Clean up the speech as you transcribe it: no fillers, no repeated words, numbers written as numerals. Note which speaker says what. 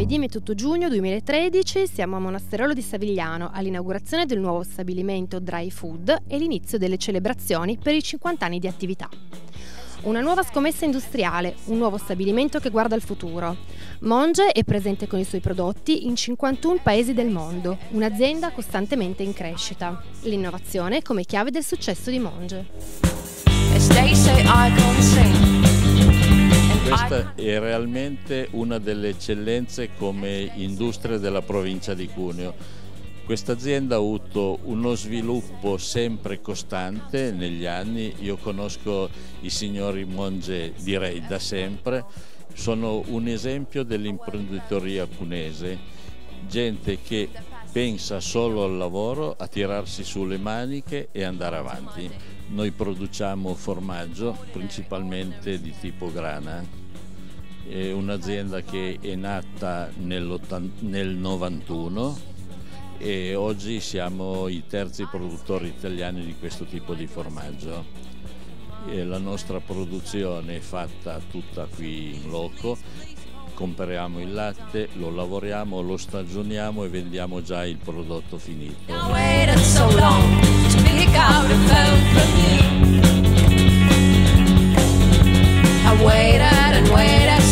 Speaker 1: Mercoledì 28 giugno 2013 siamo a Monasterolo di Savigliano all'inaugurazione del nuovo stabilimento Dry Food e l'inizio delle celebrazioni per i 50 anni di attività. Una nuova scommessa industriale, un nuovo stabilimento che guarda al futuro. Monge è presente con i suoi prodotti in 51 paesi del mondo, un'azienda costantemente in crescita. L'innovazione come chiave del successo di Monge.
Speaker 2: Questa è realmente una delle eccellenze come industria della provincia di Cuneo. Questa azienda ha avuto uno sviluppo sempre costante negli anni. Io conosco i signori Monge, direi da sempre, sono un esempio dell'imprenditoria cunese, gente che pensa solo al lavoro, a tirarsi sulle maniche e andare avanti. Noi produciamo formaggio principalmente di tipo grana, è un'azienda che è nata nel 91 e oggi siamo i terzi produttori italiani di questo tipo di formaggio. E la nostra produzione è fatta tutta qui in loco, compriamo il latte, lo lavoriamo, lo stagioniamo e vendiamo già il prodotto finito.
Speaker 3: I waited and waited